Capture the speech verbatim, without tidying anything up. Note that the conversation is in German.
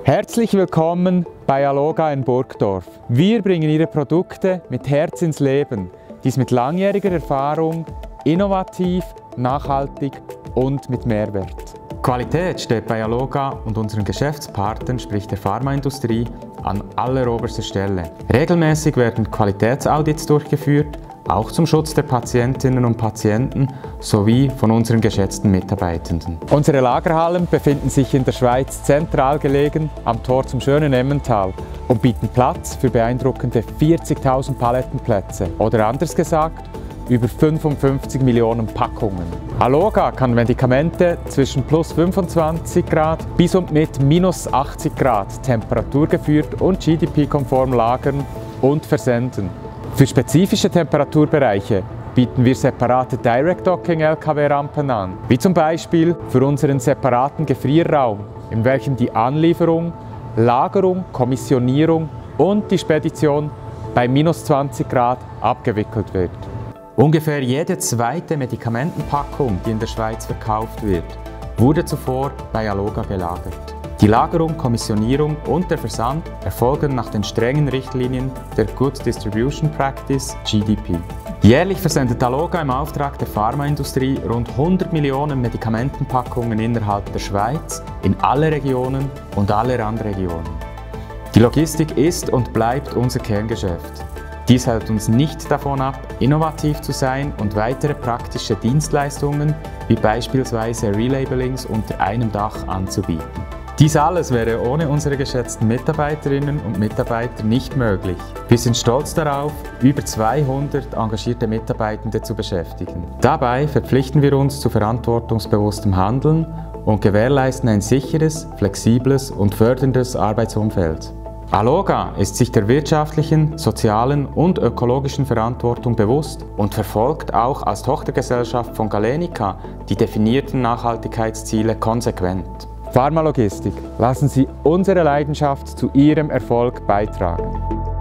Herzlich willkommen bei Alloga in Burgdorf. Wir bringen Ihre Produkte mit Herz ins Leben, dies mit langjähriger Erfahrung, innovativ, nachhaltig und mit Mehrwert. Qualität steht bei Alloga und unseren Geschäftspartnern, sprich der Pharmaindustrie, an alleroberster Stelle. Regelmäßig werden Qualitätsaudits durchgeführt, auch zum Schutz der Patientinnen und Patienten sowie von unseren geschätzten Mitarbeitenden. Unsere Lagerhallen befinden sich in der Schweiz zentral gelegen am Tor zum schönen Emmental und bieten Platz für beeindruckende vierzigtausend Palettenplätze oder anders gesagt über fünfundfünfzig Millionen Packungen. Alloga kann Medikamente zwischen plus fünfundzwanzig Grad bis und mit minus achtzig Grad temperaturgeführt und G D P-konform lagern und versenden. Für spezifische Temperaturbereiche bieten wir separate Direct-Docking-L K W-Rampen an, wie zum Beispiel für unseren separaten Gefrierraum, in welchem die Anlieferung, Lagerung, Kommissionierung und die Spedition bei minus zwanzig Grad abgewickelt wird. Ungefähr jede zweite Medikamentenpackung, die in der Schweiz verkauft wird, wurde zuvor bei Alloga gelagert. Die Lagerung, Kommissionierung und der Versand erfolgen nach den strengen Richtlinien der Good Distribution Practice G D P. Jährlich versendet Alloga im Auftrag der Pharmaindustrie rund hundert Millionen Medikamentenpackungen innerhalb der Schweiz, in alle Regionen und alle Randregionen. Die Logistik ist und bleibt unser Kerngeschäft. Dies hält uns nicht davon ab, innovativ zu sein und weitere praktische Dienstleistungen wie beispielsweise Relabelings unter einem Dach anzubieten. Dies alles wäre ohne unsere geschätzten Mitarbeiterinnen und Mitarbeiter nicht möglich. Wir sind stolz darauf, über zweihundert engagierte Mitarbeitende zu beschäftigen. Dabei verpflichten wir uns zu verantwortungsbewusstem Handeln und gewährleisten ein sicheres, flexibles und förderndes Arbeitsumfeld. Alloga ist sich der wirtschaftlichen, sozialen und ökologischen Verantwortung bewusst und verfolgt auch als Tochtergesellschaft von Galenica die definierten Nachhaltigkeitsziele konsequent. Pharmalogistik, lassen Sie unsere Leidenschaft zu Ihrem Erfolg beitragen.